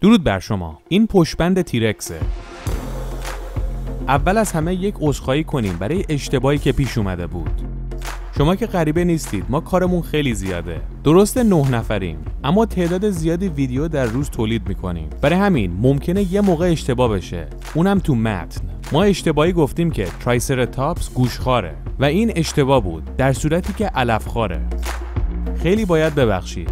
درود بر شما. این پشتبند تیرکسه. اول از همه یک عذرخواهی کنیم برای اشتباهی که پیش اومده بود. شما که غریبه نیستید، ما کارمون خیلی زیاده. درسته 9 نفریم، اما تعداد زیادی ویدیو در روز تولید میکنیم. برای همین ممکنه یه موقع اشتباه بشه، اونم تو متن. ما اشتباهی گفتیم که ترایسراتاپس گوشخواره و این اشتباه بود، در صورتی که علفخواره. خیلی باید ببخشید.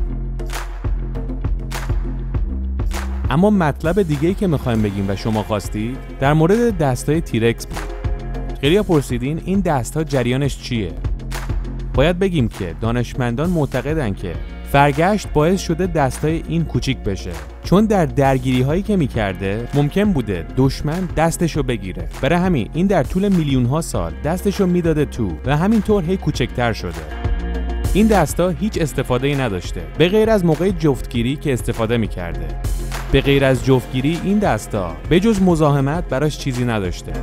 اما مطلب دیگه‌ای که می‌خوایم بگیم و شما خواستید در مورد دستای تیرکس بود. خیلی‌ها پرسیدین این دست‌ها جریانش چیه؟ باید بگیم که دانشمندان معتقدن که فرگشت باعث شده دستای این کوچیک بشه، چون در درگیری‌هایی که می‌کرده ممکن بوده دشمن دستشو بگیره. برای همین این در طول میلیون‌ها سال دستشو میداده تو و همینطور هی کوچکتر شده. این دستا هیچ استفاده‌ای نداشته به غیر از موقع جفتگیری که استفاده می‌کرده. به غیر از جفتگیری این دستا به جز مزاحمت براش چیزی نداشته.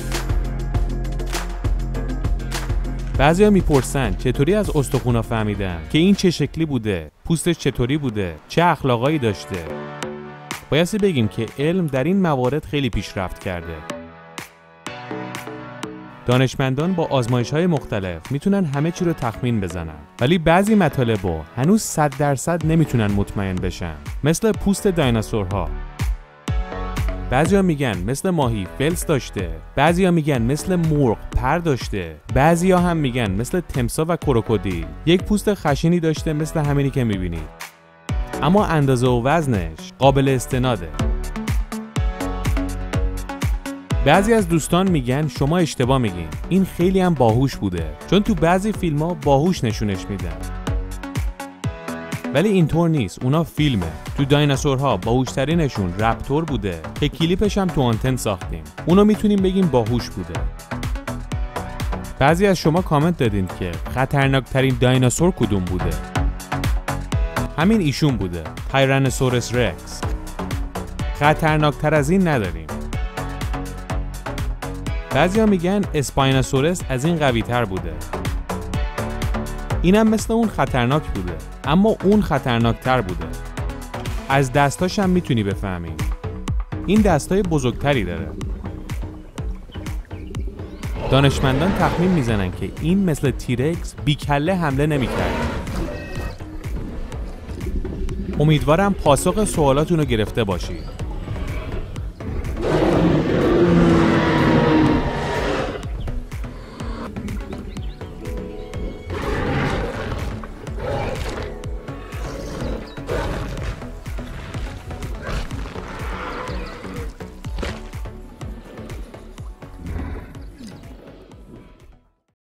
بعضیا میپرسن چطوری از استخونا فهمیدن که این چه شکلی بوده، پوستش چطوری بوده، چه اخلاقایی داشته. بایستی بگیم که علم در این موارد خیلی پیشرفت کرده. دانشمندان با آزمایش‌های مختلف میتونن همه چی رو تخمین بزنن، ولی بعضی مطالبو هنوز 100% نمیتونن مطمئن بشن، مثل پوست دایناسورها. بعضیا میگن مثل ماهی فلس داشته، بعضیا میگن مثل مرغ پر داشته، بعضیا هم میگن مثل تمساح و کروکودیل یک پوست خشنی داشته مثل همینی که میبینید. اما اندازه و وزنش قابل استناده. بعضی از دوستان میگن شما اشتباه میگین، این خیلی هم باهوش بوده، چون تو بعضی فیلم‌ها باهوش نشونش میدن. ولی اینطور نیست، اونا فیلمه. تو دایناسورها باهوشترینشون رپتور بوده که کلیپش هم تو آنتن ساختیم. اونو میتونیم بگیم باهوش بوده. بعضی از شما کامنت دادین که خطرناکترین دایناسور کدوم بوده. همین ایشون بوده، تایرانوسورس رکس. خطرناکتر از این نداریم. بعضیا میگن اسپاینوسورس از این قوی تر بوده. اینم مثل اون خطرناک بوده، اما اون خطرناک تر بوده. از دستاش هم میتونی بفهمی. این دستای بزرگتری داره. دانشمندان تخمین میزنن که این مثل تیرکس بی کله حمله نمی‌کرد. امیدوارم پاسخ سوالاتون رو گرفته باشید.